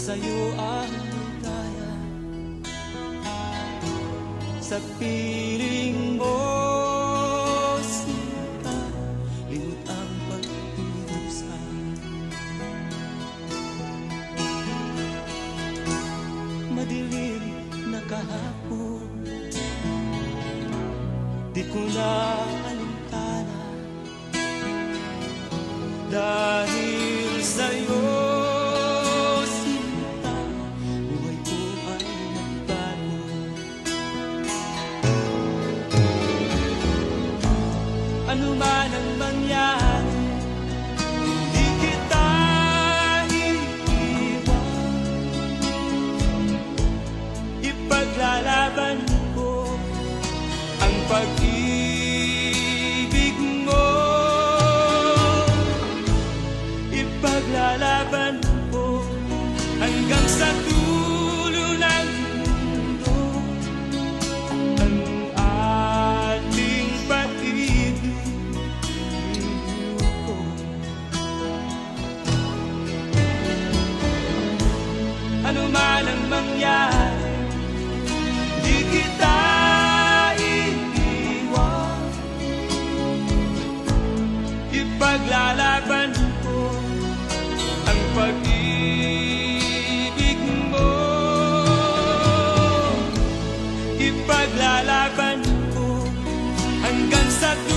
sa'yo ang ligaya. Sa piling mo, sinta, limot ang pag-irusa. Madilim na kahapon, di ko na alintana, dahil sa'yo, sinta, buhay ko ay nagbago. Ano man ang mangyari, hindi kita iiwan. Ipaglalaban ko ang pag-ibig mo. Ipaglalaban ko hanggang sa dulo ng mundo ang ating pag-ibig ko. Ano man ang mangyari, di kita iiwan. Ipaglalaban ko ang pag-ibig mo. Ipaglalaban ko hanggang sa